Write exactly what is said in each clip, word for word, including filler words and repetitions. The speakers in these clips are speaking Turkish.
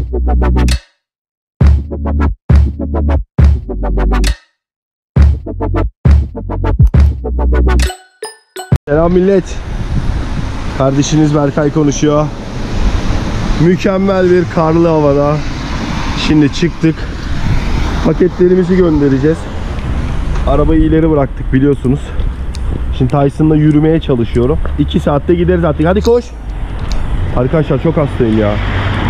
Selam millet. Kardeşiniz Berkay konuşuyor. Mükemmel bir karlı havada. Şimdi çıktık. Paketlerimizi göndereceğiz. Arabayı ileri bıraktık biliyorsunuz. Şimdi Tyson'la yürümeye çalışıyorum. iki saatte gideriz artık. Hadi koş. Arkadaşlar çok hastayım ya.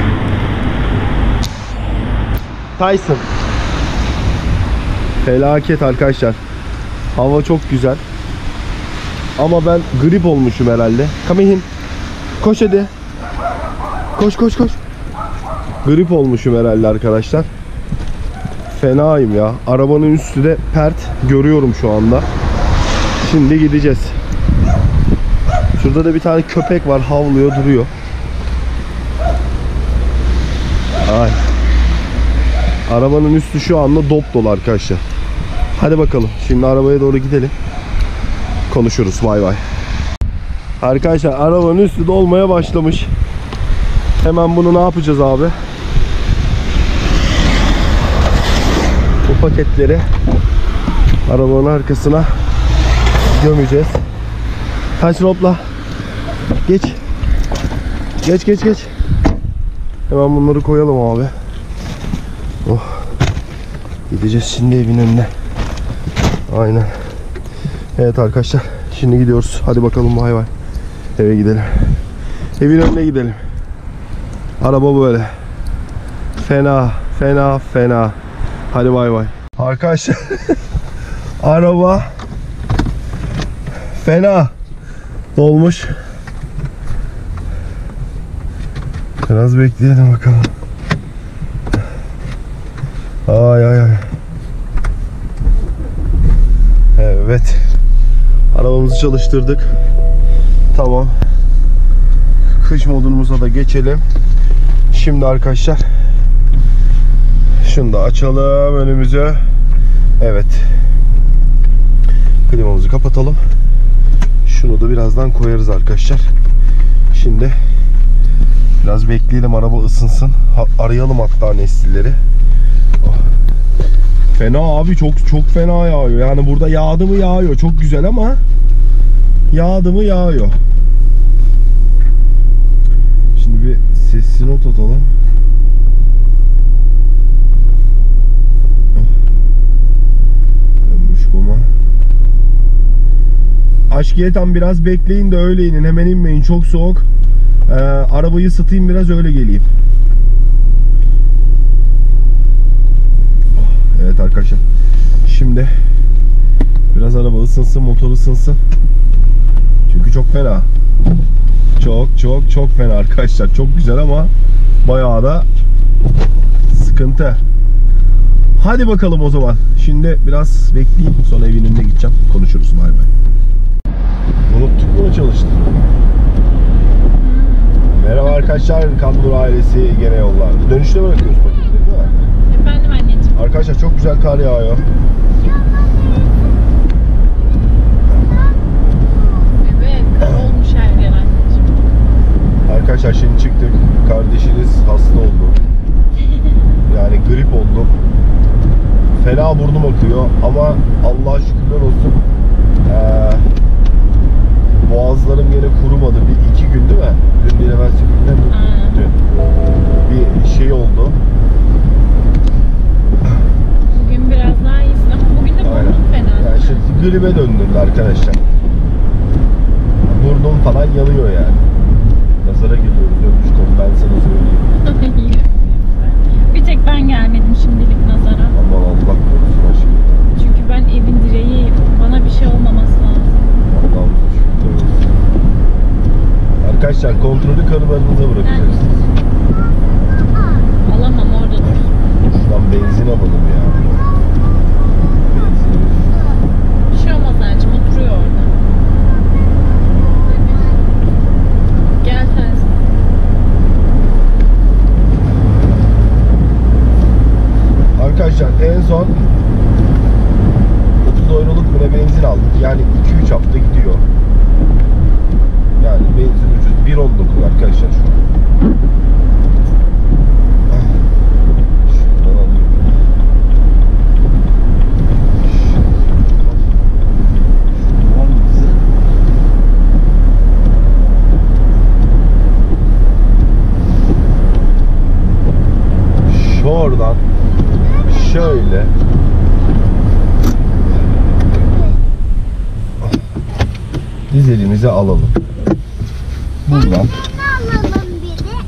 Tyson. Felaket arkadaşlar. Hava çok güzel. Ama ben grip olmuşum herhalde. Come in. Koş hadi. Koş koş koş. Grip olmuşum herhalde arkadaşlar. Fenayım ya. Arabanın üstü de pert. Görüyorum şu anda. Şimdi gideceğiz. Şurada da bir tane köpek var. Havlıyor duruyor. Ay. Arabanın üstü şu anda dop dolu arkadaşlar. Hadi bakalım. Şimdi arabaya doğru gidelim. Konuşuruz. Bay bay. Arkadaşlar arabanın üstü dolmaya başlamış. Hemen bunu ne yapacağız abi? Bu paketleri arabanın arkasına gömeceğiz. Kaç ropla. Geç. Geç geç geç. Hemen bunları koyalım abi. Oh. Gideceğiz şimdi evin önüne. Aynen. Evet arkadaşlar. Şimdi gidiyoruz. Hadi bakalım bay bay. Eve gidelim. Evin önüne gidelim. Araba böyle. Fena. Fena. Fena. Hadi bay bay. Arkadaşlar. Araba fena dolmuş. Biraz bekleyelim bakalım. Ay ay ay. Evet. Arabamızı çalıştırdık. Tamam. Kış modumuza da geçelim. Şimdi arkadaşlar şunu da açalım önümüze. Evet. Klimamızı kapatalım. Şunu da birazdan koyarız arkadaşlar. Şimdi biraz bekleyelim araba ısınsın. Ha, arayalım hatta nestilleri. Oh. Fena abi, çok çok fena yağıyor. Yani burada yağdı mı yağıyor. Çok güzel ama yağdı mı yağıyor. Şimdi bir sesli not atalım. Aşkiye tam biraz bekleyin de öyle inin. Hemen inmeyin. Çok soğuk. Ee, arabayı ısıtayım biraz, öyle geleyim. Evet arkadaşlar. Şimdi biraz araba ısınsın, motor ısınsın. Çünkü çok fena. Çok çok çok fena arkadaşlar. Çok güzel ama bayağı da sıkıntı. Hadi bakalım o zaman. Şimdi biraz bekleyeyim. Sonra evin önüne gideceğim. Konuşuruz. Bay bay. Unuttuk bunu çalıştı. Merhaba arkadaşlar. Kandur ailesi gene yollarda. Dönüşte bırakıyoruz paketleri değil mi? Efendim anneciğim. Arkadaşlar çok güzel kar yağıyor. Evet, kar olmuş her yer anneciğim. Arkadaşlar şimdi çıktık. Kardeşiniz hasta oldu. Yani grip oldum. Fena burnum akıyor ama Allah'a şükürler olsun. Ee, boğazlarım yine kurumadı. Bir iki gün değil mi? Dün değil evvelsi günden dün. Bir şey oldu. Bugün biraz daha iyisin ama bugün de burnum fena. Yani işte gribe döndüm arkadaşlar. Burnum falan yanıyor yani. Nazara geliyoruz ömüş konu, ben sana söyleyeyim. Bir tek ben gelmedim şimdilik nazara. Aman Allah korusun aşkım. Çünkü ben evin direğiyim. Bana bir şey olmaması lazım. Allah'ım şükürler olsun. Arkadaşlar kontrolü karılarınıza bırakacaksınız. Alamam, orada dur. Şuradan benzin alalım ya. Benzin. Bir şey olmaz anneciğim, oturuyor orada. Gel tersin. Arkadaşlar en son otuz euroluk bile benzin aldık. Yani iki üç hafta gidiyor. Yani benzin ucuz. bir on dokuz arkadaşlar şu an. Oradan şöyle dizelimizi alalım. Buradan Alalım bir de.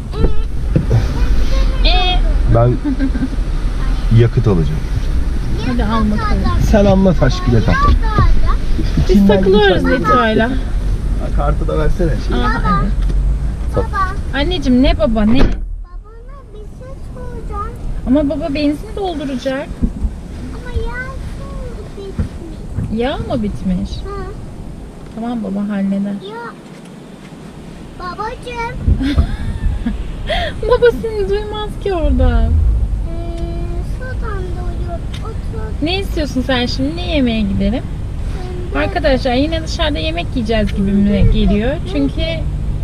Ee, ben yakıt alacağım. hadi al bakalım. Sen anlat aşkıyla tak. Biz takılıyoruz Lito'yla. Kartı da versene. Aa, evet. Baba, Anneciğim ne baba ne? babana bir şey soracağım. Ama baba benzin dolduracak. Ama yansın bitmiş. Yağ mı bitmiş? Ha, Tamam baba halleder. ya. Babacığım. Baba seni duymaz ki orada. Ee, sudan doyuyor. Otur. Ne istiyorsun sen şimdi? Ne yemeğe gidelim? Ben- Arkadaşlar yine dışarıda yemek yiyeceğiz gibi mi geliyor? Çünkü eee,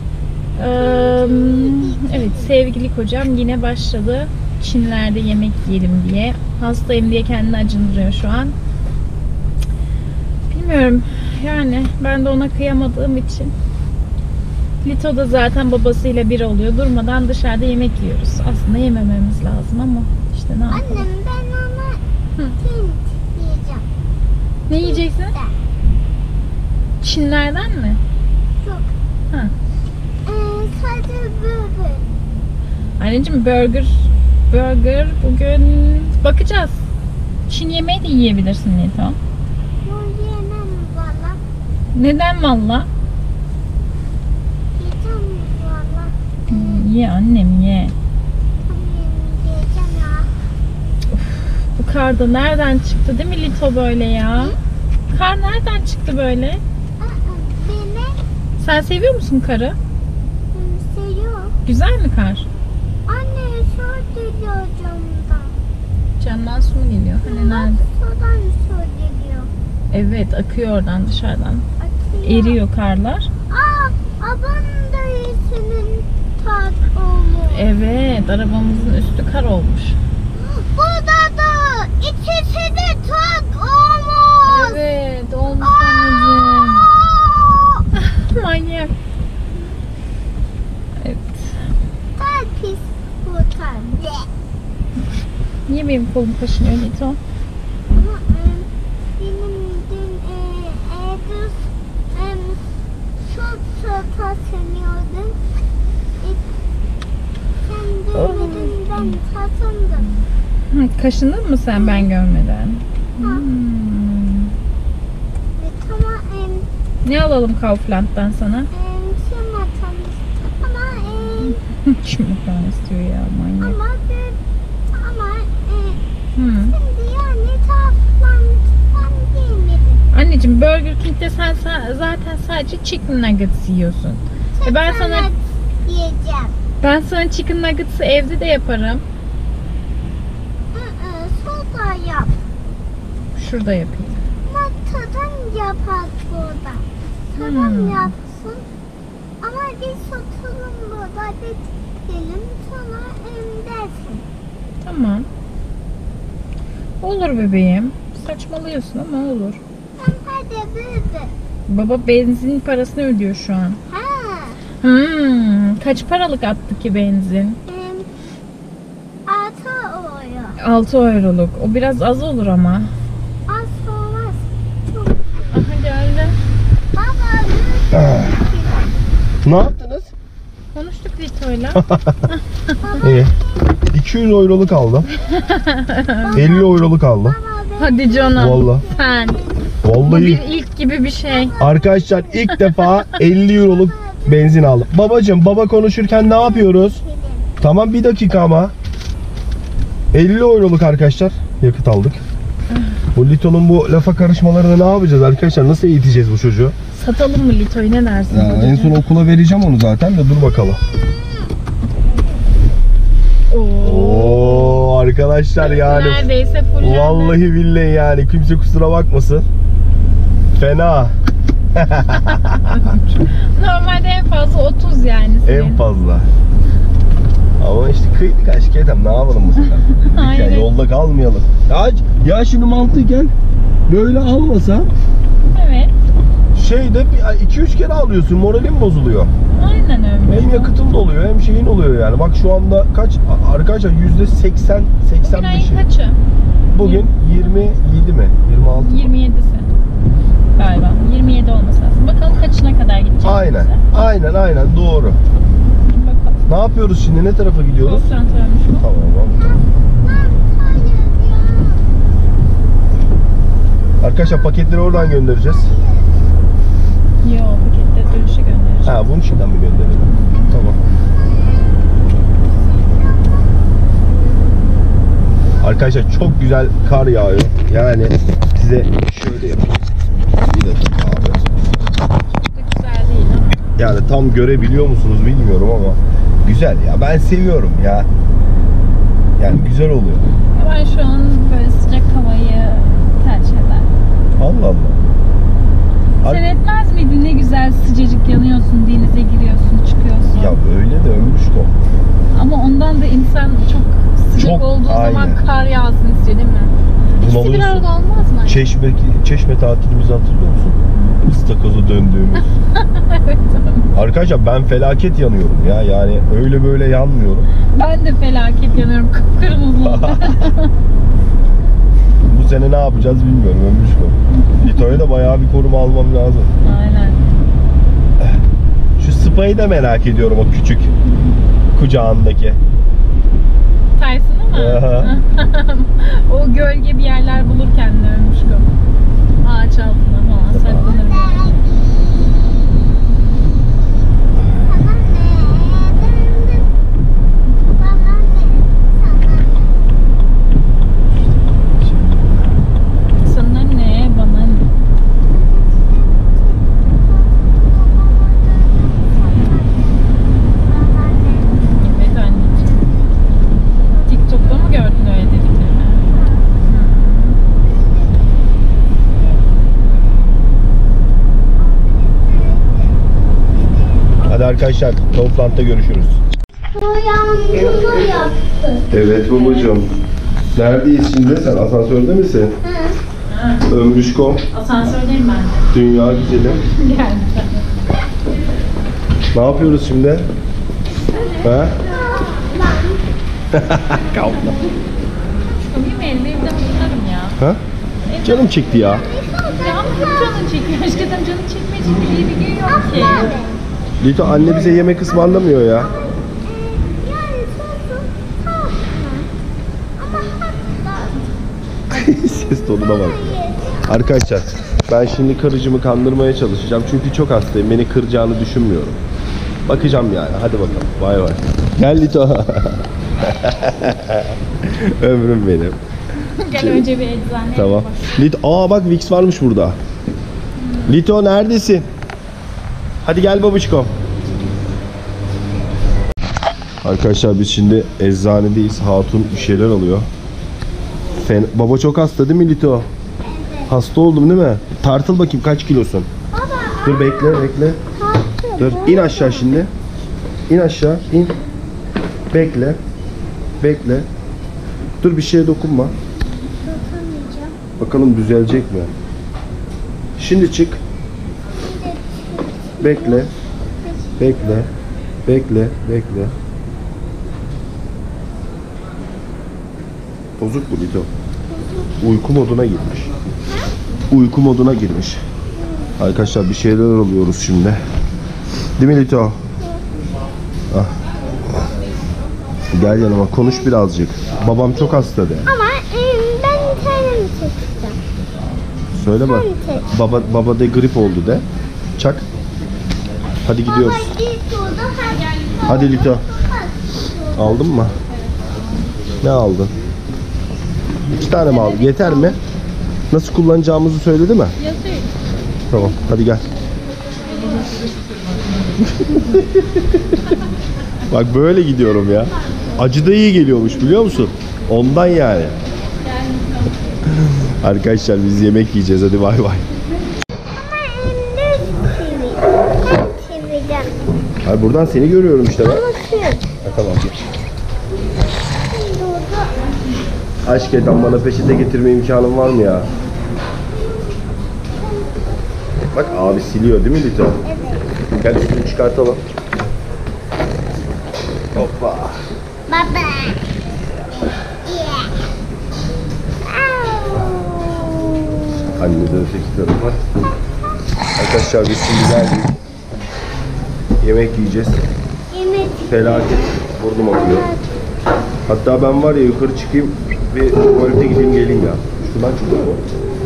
evet sevgili kocam yine başladı Çinlerde yemek yiyelim diye. Hastayım diye kendini acındırıyor şu an. Bilmiyorum yani ben de ona kıyamadığım için. Lito da zaten babasıyla bir oluyor. Durmadan dışarıda yemek yiyoruz. Aslında yemememiz lazım ama işte ne yapalım. Annem ben ona Hı. Hint diyeceğim. Ne yiyeceksin? De. Çinlerden mi? Yok. Ha. Ee, sadece böyle. Anneciğim burger burger bugün bakacağız. Çin yemeği de yiyebilirsin Nito. Bu yemem valla. Neden valla? Yiyeceğim valla. Hmm, Ye annem ye. Tam yemeyeceğim ya. Bu kar da nereden çıktı değil mi Lito böyle ya? Kar nereden çıktı böyle? Aa, beni Sen seviyor musun karı? hmm, seviyor. Güzel mi kar? Anne su geliyor camdan. Camdan su mu geliyor? Hani nerede? Sudan su geliyor. Evet akıyor oradan dışarıdan. Atıyor. Eriyor karlar. Aa, abanın dayısının tat olmuş. Evet arabamızın üstü kar olmuş. Burada da ikisi de tak olmuş. Evet olmuş anneciğim. Aa, Manyak. Evet. tat pis bu tat. Niye benim kolum kaşınıyor Lito? Ama e, benim dün e, evde e, çok çok taşınıyordum. E, sen görmedin ben taşındım. Hı, kaşındın mı sen ben görmeden? Ha. Hmm. E, tamam e, Ne alalım Kaufland'dan sana? e, şey matamız. Ama e, Kim makarna istiyor ya manyak. ama bir ama e, Hı. şimdi yani tatlantıdan yemedim. Anneciğim Burger King'de sen sa- zaten sadece chicken nuggets yiyorsun. E ben sana Yiyeceğim. ben sana chicken nuggets'ı evde de yaparım. Iı, soda yap. Şurada yapayım. Ama tadan yapar burada. Tadan Hmm. yapsın. Ama biz oturalım burada bekleyelim sonra em dersin. Tamam. Olur bebeğim. Saçmalıyorsun ama olur. Ben hadi böyle. Baba benzin parasını ödüyor şu an. Ha. Hmm, kaç paralık attı ki benzin? Em, altı oluyor. altı euroluk. O biraz az olur ama. Az olmaz. Çok. Aha geldi. Baba lütfen. Ne yaptınız? Konuştuk Lito'yla. İyi. iki yüz euroluk aldım. elli euroluk aldım. Baba ben Hadi canım. Vallahi. Sen. Bu Vallahi bir ilk gibi bir şey. arkadaşlar ilk defa elli euroluk benzin aldım. Babacım baba konuşurken ne yapıyoruz? benim. Tamam bir dakika ama. elli euroluk arkadaşlar yakıt aldık. Bu Lito'nun bu lafa karışmalarını ne yapacağız arkadaşlar? Nasıl eğiteceğiz bu çocuğu? Satalım mı Lito'yu ne dersin? Ya, en son okula vereceğim onu zaten de dur bakalım. Oo. Oo arkadaşlar yani. Neredeyse fullendi. Vallahi billahi yani kimse kusura bakmasın. Fena. Normalde en fazla otuz yani senin. En fazla. Ama işte kıydık aşk edem ne yapalım bu sefer? Dedik ya, Aynen. yolda kalmayalım. Ya, ya şimdi mantıken böyle almasa Evet. şeyde iki üç kere alıyorsun, moralin bozuluyor. Aynen öyle. Hem yakıtın doluyor hem şeyin oluyor yani. Bak şu anda kaç arkadaşlar, yüzde seksen seksen Bugün bir ayın şey. kaçı? Bugün yirmi yedi mi? yirmi altı mı? yirmi yedisi galiba. yirmi yedi olması lazım. Bakalım kaçına kadar gideceğiz. Aynen. Aynen aynen doğru. Bakalım. Ne yapıyoruz şimdi? Ne tarafa gidiyoruz? Konsantre olmuş mu? Tamam tamam. Arkadaşlar paketleri oradan göndereceğiz. Yo, pakette dönüşü göndereceğim. Ha, bunun içinden mi gönderelim? Tamam. Arkadaşlar çok güzel kar yağıyor. Yani size şöyle yapayım. Bir dakika abi. Çok da güzel değil ama. Yani tam görebiliyor musunuz bilmiyorum ama güzel ya. Ben seviyorum ya. Yani güzel oluyor. Ben şu an böyle sıcak havayı tercih ederim. Allah Allah. Sen etmez miydin? Ne güzel sıcacık yanıyorsun, denize giriyorsun, çıkıyorsun. Ya öyle de ömrüşko. Ama ondan da insan çok sıcak Çok, olduğu zaman aynen. kar yağsın istiyor değil mi? İkisi bir Bunalıyorsun. arada olmaz mı? Çeşme, çeşme tatilimizi hatırlıyor musun? Istakoza döndüğümüz. Evet. Arkadaşlar ben felaket yanıyorum ya. Yani öyle böyle yanmıyorum. Ben de felaket yanıyorum. Kıpkırmızı. Bu sene ne yapacağız bilmiyorum ömrüşko. Lito'ya da bayağı bir koruma almam lazım. Aynen. Şu Spa'yı da merak ediyorum, o küçük kucağındaki. Tyson'ı mı? Aha. O gölge bir yerler bulur kendine ölmüş kız. Ağaç altında falan saklanır. Sana ne, bana ne? Evet anneciğim. TikTok'ta mı gördün öyle dediklerini? Hadi arkadaşlar, toplantıda görüşürüz. Yağmur yaptı. Evet babacığım. Neredeyiz şimdi? Sen asansörde misin? Hı. Ömrüşko, Asansördeyim ben de. dünya güzeli. Geldim. Ne yapıyoruz şimdi? Ha? Kalma. Çıkamayayım mı? Elimi evden tutarım ya. Ha? Canım çekti ya. Ya ama hep canın çekiyor. Aşkım canın çekmeyecek diye bir gün yok ki. Lito, anne bize yemek ısmarlamıyor ya. Yani sosu tatlı. Ama hatta Ses tonuna bak. Arkadaşlar, ben şimdi karıcımı kandırmaya çalışacağım. Çünkü çok hastayım. Beni kıracağını düşünmüyorum. Bakacağım yani. Hadi bakalım. Bay bay. Gel Lito. Ömrüm benim. Gel önce bir eczaneye Tamam. bak. Lito, aa bak Vicks varmış burada. Lito neredesin? Hadi gel babuşko. Arkadaşlar biz şimdi eczanedeyiz. Hatun bir şeyler alıyor. Fen Baba çok hasta değil mi Lito? Hasta oldum değil mi? Tartıl bakayım, kaç kilosun? Dur bekle bekle. Dur in aşağı şimdi. İn aşağı in. Bekle. Bekle. Dur bir şeye dokunma. tutamayacağım. Bakalım düzelecek mi? Şimdi çık. Bekle. Bekle. Bekle. Bekle. Bozuk bu Lito. Uyku moduna girmiş. Uyku moduna girmiş. Arkadaşlar bir şeyler alıyoruz şimdi. Değil mi Lito? Ah. Gel yanıma konuş birazcık. Babam çok hasta de. Ama e, ben kendim çekeceğim. Söyle bak. Sen çek. Baba baba de grip oldu de. Çak. Hadi gidiyoruz. Baba git orada hadi. Hadi Lito. Aldın mı? Ne aldın? İki tane mi aldın? Yeter mi? Nasıl kullanacağımızı söyledi mi? Yazıyor. Tamam. Hadi gel. Bak böyle gidiyorum ya. Acı da iyi geliyormuş biliyor musun? Ondan yani. Arkadaşlar biz yemek yiyeceğiz. Hadi bay bay. Ama elimde çevireceğim. Çevireceğim. Hayır, buradan seni görüyorum işte ben. Ama şu. Ha, tamam. Şimdi orada. Aşk eten bana peçete getirme imkanın var mı ya? Bak abi siliyor değil mi Lito? Evet. Gel üstünü çıkartalım. Hoppa. Baba. Yeah. Anne de öteki tarafa. Arkadaşlar biz şimdi geldik. Yemek yiyeceğiz. Yemek. Felaket. Burnum akıyor. Hatta ben var ya yukarı çıkayım ve tuvalete gideyim geleyim ya. Şuradan çıkıyor mu?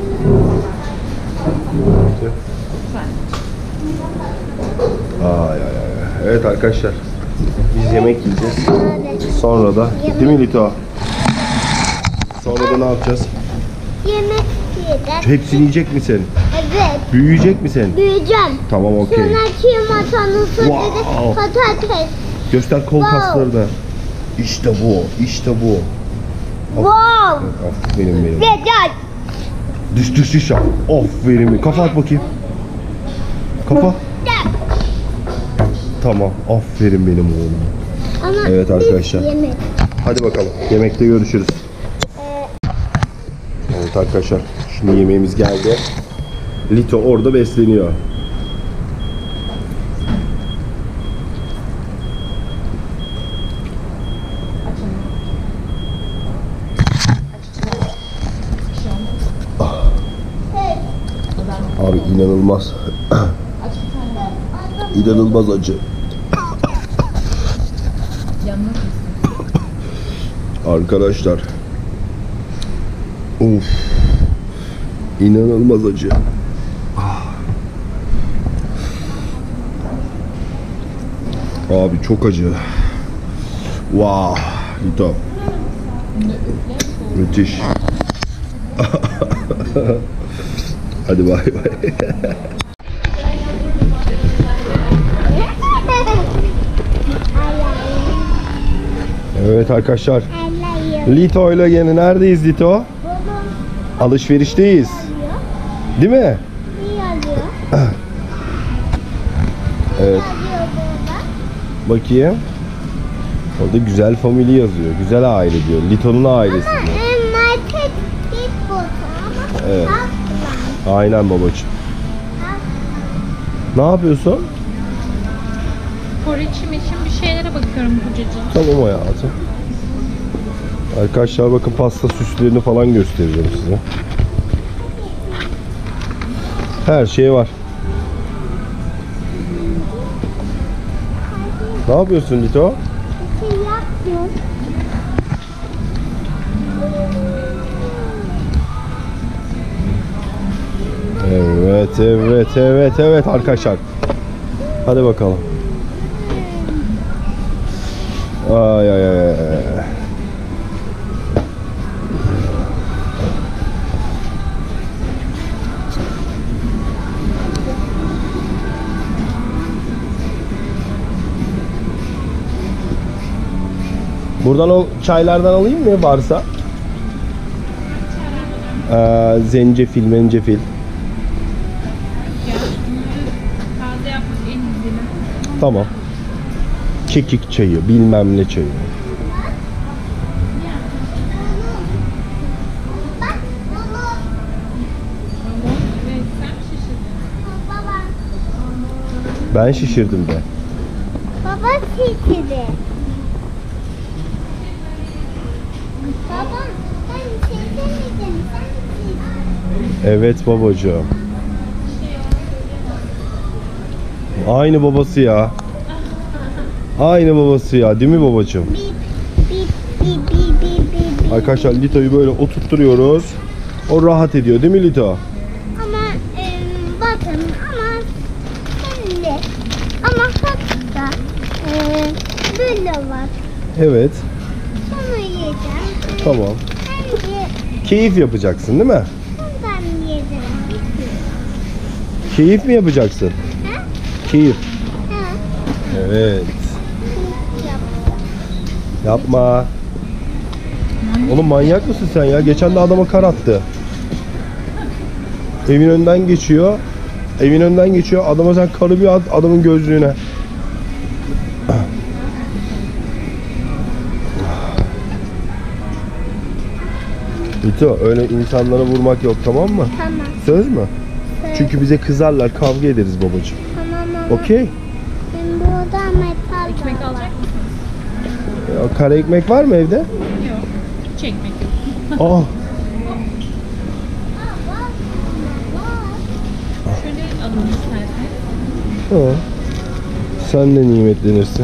Ay ay ay. Evet arkadaşlar. Biz yemek yiyeceğiz. Sonra da değil mi Lito? Sonra da ne yapacağız? Yemek yiyeceğiz. Hepsini yiyecek misin? Evet. Büyüyecek misin? Büyüyeceğim. Tamam okey. Sonra çiğ Wow. wow. patates. Göster kol Wow. kasları da. İşte bu. İşte bu. Wow. Aferin benim. Güzel. Düş düş düş. Aferin. Kafa at bakayım. Kafa. Tamam. Aferin benim oğlum. Ama Evet arkadaşlar. biz yemek. Hadi bakalım. Yemekte görüşürüz. Evet arkadaşlar. Şimdi yemeğimiz geldi. Lito orada besleniyor. Abi inanılmaz. İnanılmaz acı. Arkadaşlar. Of. İnanılmaz acı. Abi çok acı. Wow. Lito. Müthiş. Hadi bay bay. Evet arkadaşlar. Lito ile yine neredeyiz Lito? Alışverişteyiz. Değil mi? Evet. Bakayım. Orada güzel family yazıyor. Güzel aile diyor. Lito'nun ailesi diyor. Evet. Aynen babacığım. Ne yapıyorsun? Koreçim için bir şeylere bakıyorum kocacığım. Tamam hayatım. Arkadaşlar bakın pasta süslerini falan göstereceğim size. Her şey var. Ne yapıyorsun Lito? Bir şey yapmıyorum. Evet, evet, evet, evet arkadaşlar. Hadi bakalım. Ay ay ay. Buradan o çaylardan alayım mı varsa? Ee, zencefil, mencefil. Taze yapmak en iyisi. Tamam. Kekik çayı, bilmem ne çayı. Evet, sen şişirdin. Baba. Ben şişirdim de. Baba çekildi. Baba ben çekemedim. Sen çek. Evet babacığım. Aynı babası ya. Aynı babası ya, değil mi babacığım? Bip bip bip bip bip bip. Arkadaşlar Lito'yu böyle oturtturuyoruz. O rahat ediyor değil mi Lito? Ama e, bakın ama şimdi ama hatta e, böyle var. Evet. Bunu yiyeceğim. Tamam. Bence Keyif yapacaksın değil mi? bundan yiyeceğim. Keyif mi yapacaksın? Ha? Keyif. Ha? Evet. Yap. Yapma. Oğlum manyak mısın sen ya? Geçen de adama kar attı. Evin önünden geçiyor. Evin önünden geçiyor. Adama sen karı bir at adamın gözlüğüne. Lito öyle insanlara vurmak yok, tamam mı? Tamam. Söz mü? Söz. Çünkü bize kızarlar, kavga ederiz babacığım. Tamam ama Okey. ben burada metal Ekmek var. alacak mısınız? Ya, kara ekmek var mı evde? Yok. Hiç ekmek yok. Aa, Şöyle alın isterseniz. ha. Sen de nimetlenirsin.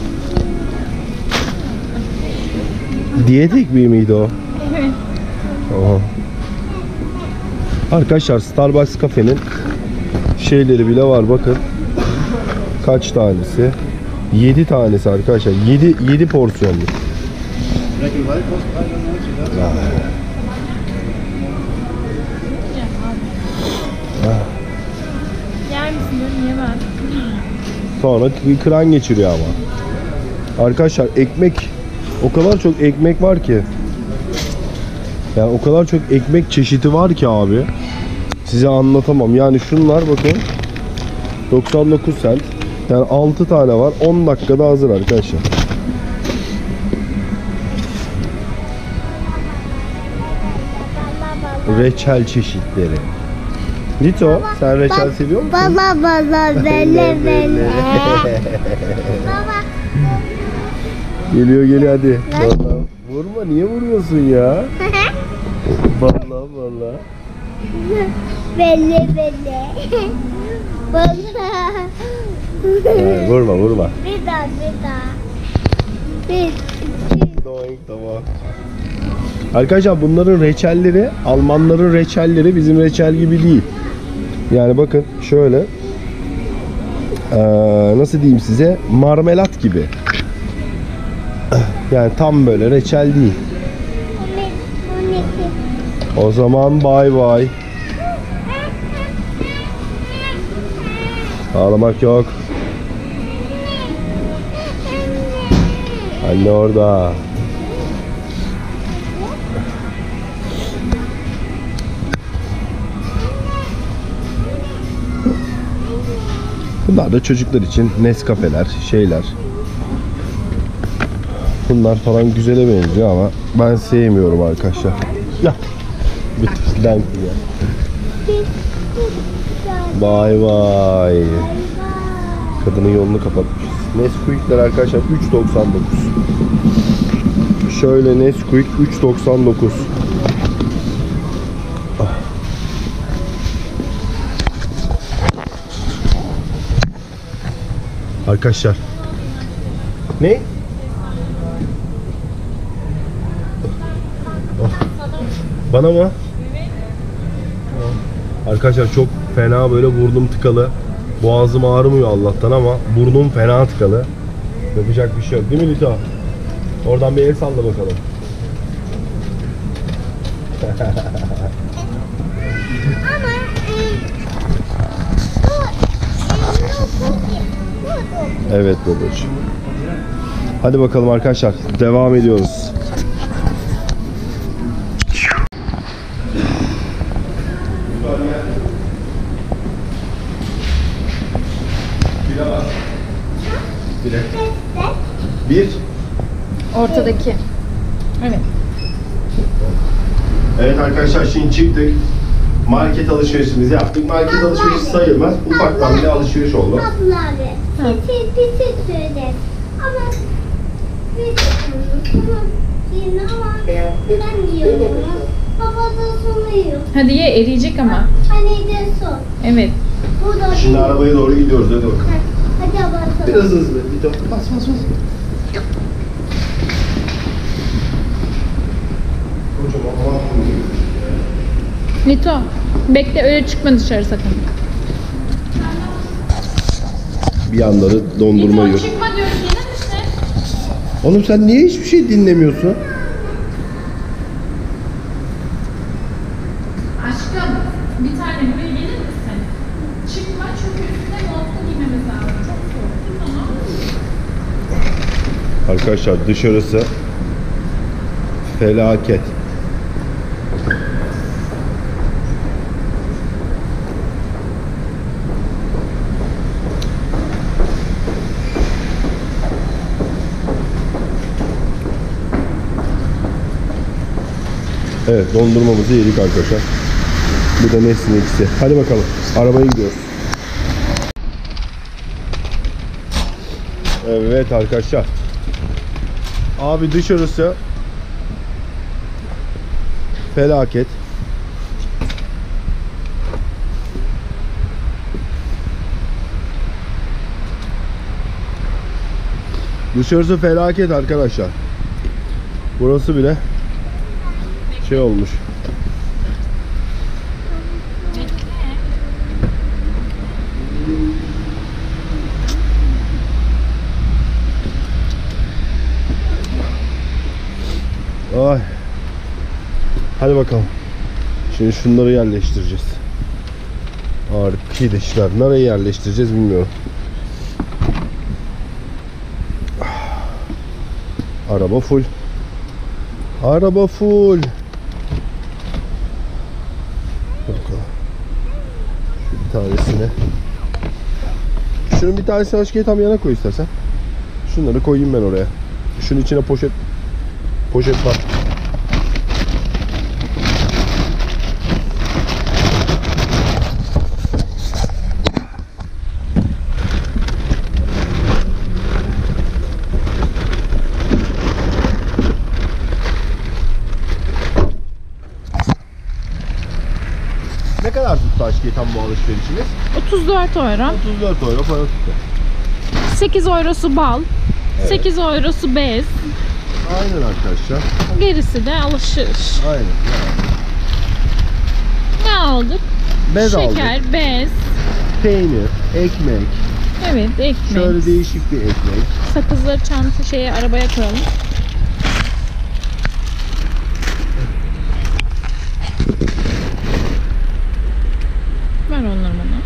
Diyet ekmeği miydi o? Evet. Oha. Arkadaşlar Starbucks kafenin şeyleri bile var bakın. Kaç tanesi? yedi tanesi arkadaşlar. yedi yedi porsiyonlu. Yer misin dedim, yemez. Sonra k- kran geçiriyor ama. Arkadaşlar ekmek, o kadar çok ekmek var ki. Yani o kadar çok ekmek çeşidi var ki abi. Size anlatamam. Yani şunlar bakın. doksan dokuz sent. Yani altı tane var. on dakikada hazır arkadaşlar. Reçel çeşitleri. Lito, sen reçel seviyor musun? Baba baba bele bele. Baba. Geliyor geliyor hadi. Vallahi vurma, niye vuruyorsun ya? Vallahi vallahi. Bele bele. Baba. Hayır, vurma vurma. Bir daha bir daha. Bir. Doink, tamam. Arkadaşlar bunların reçelleri, Almanların reçelleri bizim reçel gibi değil. Yani bakın şöyle. Ee, nasıl diyeyim size? Marmelat gibi. Yani tam böyle reçel değil. on iki. O zaman bay bay. Ağlamak yok. Anne orada. Bunlar da çocuklar için Nescafe'ler, şeyler. Bunlar falan güzele benziyor ama ben sevmiyorum arkadaşlar. Ya. Bitti. Dank ya. Bay bay. Kadının yolunu kapatmışız. Nesquik'ler arkadaşlar üç doksan dokuz. Şöyle Nesquik üç doksan dokuz. Arkadaşlar. Ne? Oh. Bana mı? Arkadaşlar çok fena, böyle burnum tıkalı. Boğazım ağrımıyor Allah'tan ama burnum fena tıkalı. Yapacak bir şey yok değil mi Lita? Oradan bir el salla bakalım. Ama e, bu e, bu Evet babacığım. Hadi bakalım arkadaşlar, devam ediyoruz. Bir. Ortadaki. Evet. Evet arkadaşlar, şimdi çıktık. Market alışverişimizi yaptık. Market alışverişi sayılmaz. Ufaktan bir alışveriş oldu. ablaları. Pisi pisi söyle. Ama pisi ama yine ama ben yiyorum. Baba da sonu yiyor. Hadi ye, eriyecek ama. Hani de son. Evet. Bu da Şimdi arabaya doğru gidiyoruz. Hadi bakalım. Hadi abartalım. Biraz hızlı. Bir de bas bas bas. Kocaman. Lito, bekle, öyle çıkma dışarı sakın. Bir yanları dondurma yiyor. Çıkma diyorum, gelir misin? Oğlum sen niye hiçbir şey dinlemiyorsun? Aşkım, bir tane buraya gelir misin? Çıkma çünkü üstüne montlu giymemiz lazım. Çok soğuk. Tamam. Arkadaşlar dışarısı felaket. Evet, dondurmamızı yedik arkadaşlar. Bu da Nesrin ikisi. Hadi bakalım. Arabaya gidiyoruz. Evet arkadaşlar. Abi dışarısı felaket. Dışarısı felaket arkadaşlar. Burası bile şey olmuş. Ay. Hadi bakalım. Şimdi şunları yerleştireceğiz. Arkadaşlar nereye yerleştireceğiz bilmiyorum. Araba full. Araba full. Bakalım. Şu bir tanesini. Şunun bir tanesini aşkıya tam yana koy istersen. Şunları koyayım ben oraya. Şunun içine poşet poşet var. Ne kadar tuttu aşkıya tam bu alışverişiniz? otuz dört euro. otuz dört euro para tuttu. sekiz eurosu bal. Evet. sekiz eurosu bez. Aynen arkadaşlar. Gerisi de alışveriş. Aynen. Ne aldık? Bez Şeker, aldık. bez. Peynir, ekmek. Evet, ekmek. Şöyle değişik bir ekmek. Sakızları çanta şeye arabaya koyalım. Ver onları bana.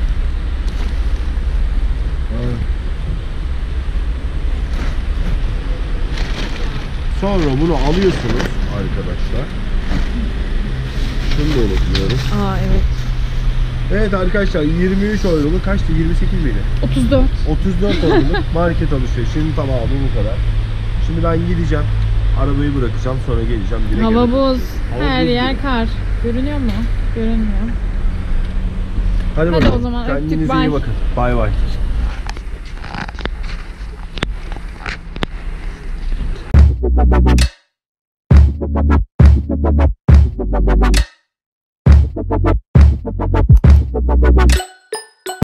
Sonra bunu alıyorsunuz arkadaşlar. Şunu da unutmuyorum. Aa evet. Evet arkadaşlar yirmi üç euro mu? Kaçtı? yirmi sekiz miydi? otuz dört. otuz dört euroluk market alışverişinin tamamı bu kadar. Şimdi ben gideceğim. Arabayı bırakacağım sonra geleceğim. Direkt Hava eve. buz. Hava Her buz yer gibi. kar. Görünüyor mu? Görünmüyor. Hadi, Hadi bakalım. o zaman öptük, Kendinize bye. iyi bakın. Bay bay.